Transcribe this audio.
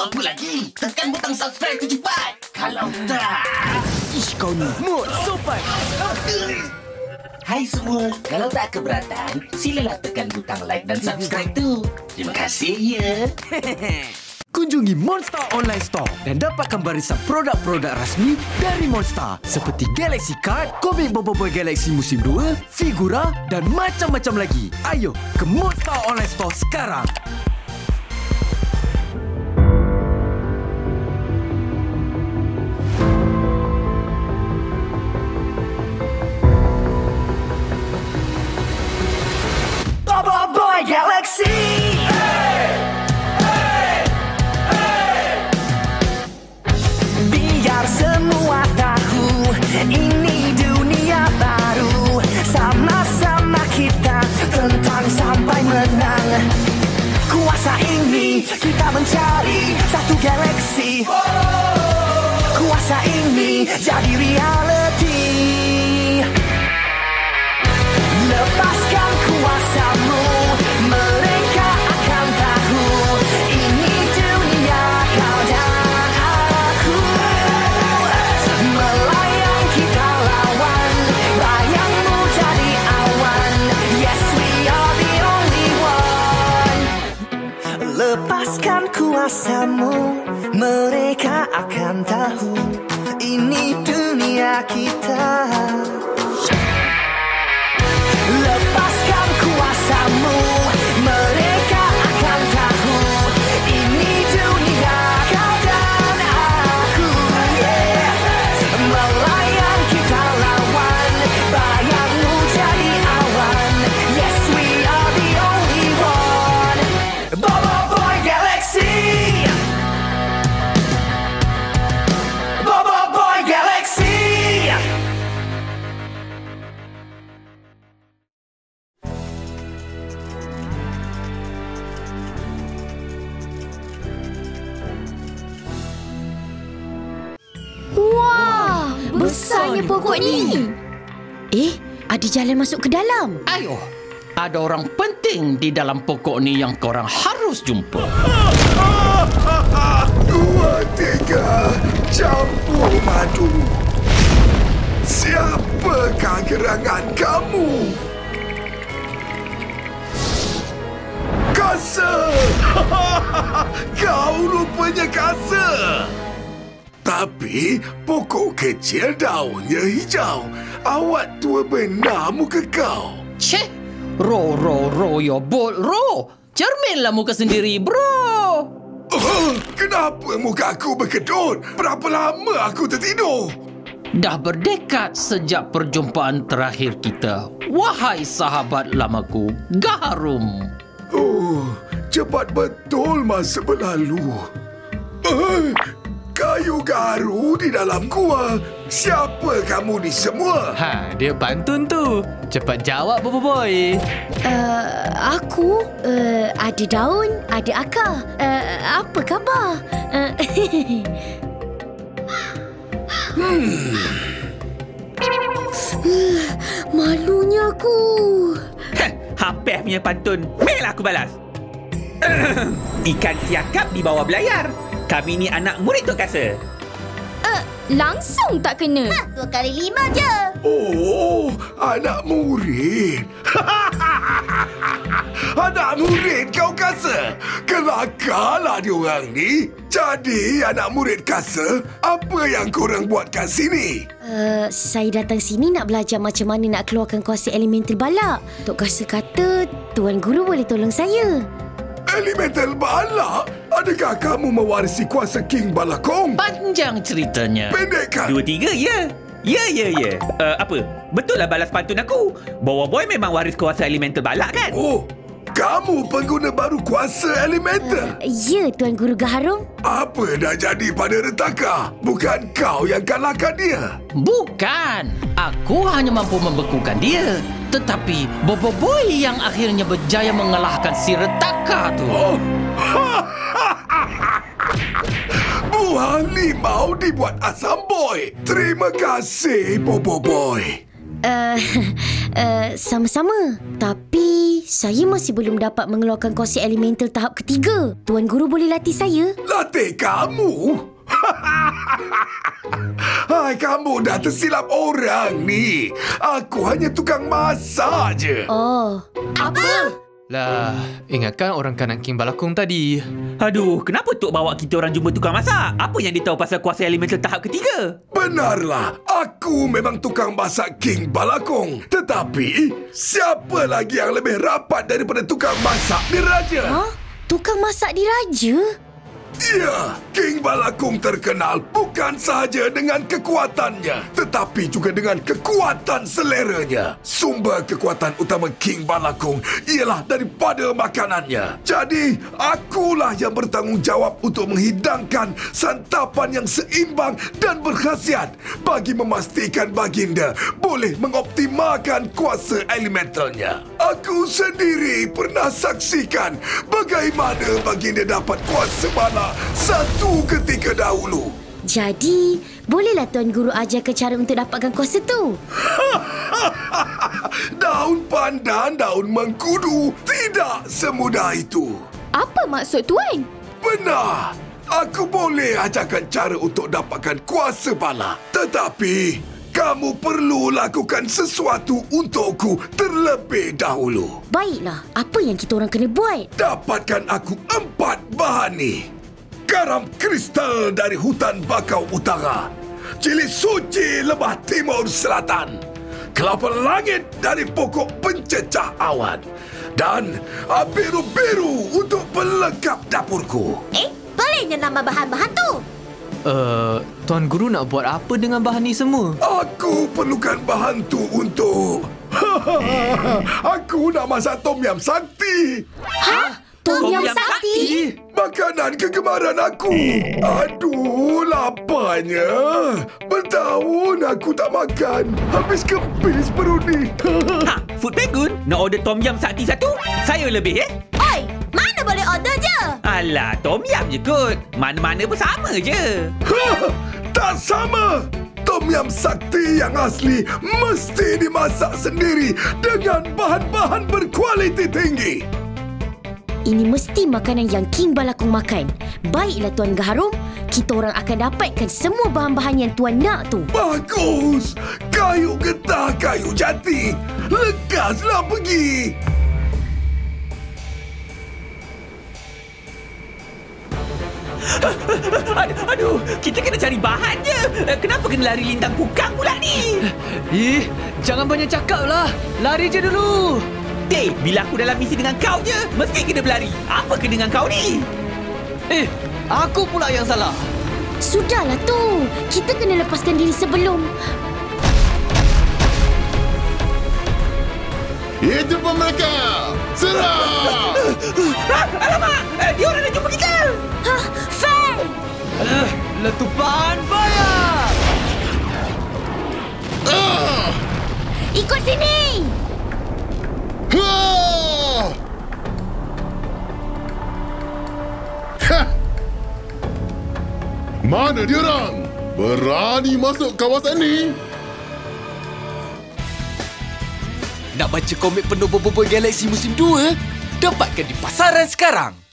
apa lagi? Tekan butang subscribe tu cepat. Kalau tak... Ish, kau ni mood sopan. Hai semua, kalau tak keberatan, silalah tekan butang like dan subscribe tu. Terima kasih ya. Kunjungi Monster Online Store dan dapatkan barisan produk-produk rasmi dari Monster seperti Galaxy Card, komik Boboiboy Galaxy Musim 2, figura dan macam-macam lagi. Ayo ke Monster Online Store sekarang. Boboiboy Galaxy. Semua tahu ini dunia baru. Sama-sama kita tentang sampai menang. Kuasa ini kita mencari satu galaksi. Kuasa ini jadi reality. Lepaskan kuasamu, mereka akan tahu ini dunia kau dan aku. Melayang kita lawan, bayangmu jadi awan. Yes, we are the only one. Lepaskan kuasamu, mereka akan tahu ini dunia kita. Lepaskan kuasamu, mereka akan tahu ini dunia kau dan aku. Yeah. Melayang kita lawan, bayangmu jadi awan. Yes, we are the only one. Boboiboy Galaxy. Boboiboy Galaxy. Wah, besarnya pokok ni. Ada jalan masuk ke dalam. Ayo, ada orang penting di dalam pokok ni yang korang harus jumpa. 2, 3, campur madu. Siapakah gerangan kamu? Kasa! Kau rupanya kasa! Tapi pokok kecil daunnya hijau. Awak tua benar muka kau. Ceh, row your boat, row. Cerminlah muka sendiri, bro. Kenapa muka aku berkedut? Berapa lama aku tertidur? Dah berdekad sejak perjumpaan terakhir kita. Wahai sahabat lamaku, Gaharum. Oh, cepat betul masa berlalu. Kayu garu di dalam gua. Siapa kamu ni semua? Dia pantun tu. Cepat jawab, Boboiboy. Aku ada daun, ada akar. Apa khabar? Malunya aku. Hampir punya pantun. Baiklah aku balas. Ikan siakap di bawah belayar. Kami ni anak murid Tok Kasa. Langsung tak kena. 2 kali 5 je. Oh, anak murid. Anak murid kau kasa. Kelakarlah diorang ni. Jadi anak murid kasa, apa yang korang buat kat sini? Saya datang sini nak belajar macam mana nak keluarkan kuasa elemental balak. Tok Kasa kata Tuan Guru boleh tolong saya. Elemental balak? Adakah kamu mewarisi kuasa King Balakong? Panjang ceritanya. Pendekkan. 2, 3, ya. Ya. Apa? Betul lah balas pantun aku. Boboiboy memang waris kuasa elemental balak kan? Oh, kamu pengguna baru kuasa elemental? Ya, Tuan Guru Gaharum. Apa dah jadi pada retaka? Bukan kau yang kalahkan dia? Bukan. Aku hanya mampu membekukan dia. Tetapi Boboiboy yang akhirnya berjaya mengalahkan si retaka tu. Oh. Buah limau dibuat asam boy. Terima kasih, Boboiboy. Sama-sama. Tapi saya masih belum dapat mengeluarkan kuasa elemental tahap ketiga. Tuan Guru boleh latih saya? Latih kamu? Hai, kamu dah tersilap orang ni. Aku hanya tukang masak je. Oh. Apa? Lah, ingatkan orang kanan King Balakung tadi. Aduh, kenapa Tok bawa kita orang jumpa tukang masak? Apa yang dia tahu pasal kuasa elemental tahap ketiga? Benarlah, aku memang tukang masak King Balakung. Tetapi, siapa lagi yang lebih rapat daripada tukang masak diraja? Ha? Tukang masak diraja? Ya, King Balakung terkenal bukan sahaja dengan kekuatannya, tetapi juga dengan kekuatan seleranya. Sumber kekuatan utama King Balakung ialah daripada makanannya. Jadi, akulah yang bertanggungjawab untuk menghidangkan santapan yang seimbang dan berkhasiat bagi memastikan baginda boleh mengoptimalkan kuasa elementalnya. Aku sendiri pernah saksikan bagaimana baginda dapat kuasa bala satu ketika dahulu. Jadi, bolehlah Tuan Guru ajarkan cara untuk dapatkan kuasa tu? Daun pandan, daun mengkudu. Tidak semudah itu. Apa maksud Tuan? Benar. Aku boleh ajarkan cara untuk dapatkan kuasa bala. Tetapi, kamu perlu lakukan sesuatu untukku terlebih dahulu. Baiklah, apa yang kita orang kena buat? Dapatkan aku 4 bahan ni. Garam kristal dari hutan bakau utara, cili suci lebah timur selatan, kelapa langit dari pokok pencecah awan, dan biru-biru untuk pelengkap dapurku. Bolehnya nama bahan-bahan tu? Tuan Guru nak buat apa dengan bahan ni semua? Aku perlukan bahan tu untuk... Aku nak masak tom yam sakti. Ha? Tom Yam Sakti? Makanan kegemaran aku. Aduh, laparnya. Bertahun aku tak makan. Habis kepis perut ni. Ha, Food Penguin, nak order Tom Yam Sakti satu? Saya lebih, Oi, mana boleh order je? Alah, Tom Yam je kot. Mana-mana pun sama je. Tak sama. Tom Yam Sakti yang asli mesti dimasak sendiri dengan bahan-bahan berkualiti tinggi. Ini mesti makanan yang King Balakung makan. Baiklah Tuan Gaharum, kita orang akan dapatkan semua bahan-bahan yang Tuan nak tu. Bagus. Kayu getah, kayu jati. Lekaslah pergi. Aduh, kita kena cari bahan je. Kenapa kena lari lintang pukang pula ni? Jangan banyak cakap lah. Lari je dulu. Bila aku dalam misi dengan kau je, mesti kena berlari. Apa kena dengan kau ni? Aku pula yang salah. Sudahlah tu. Kita kena lepaskan diri sebelum... Itu pun mereka! Serang! Alamak! Dia orang dah jumpa kita! Faye! Letupan bayar! Ikut sini! Mana dia orang? Berani masuk kawasan ni? Nak baca komik penuh Bobo Boy Galaxy musim 2? Dapatkan di pasaran sekarang.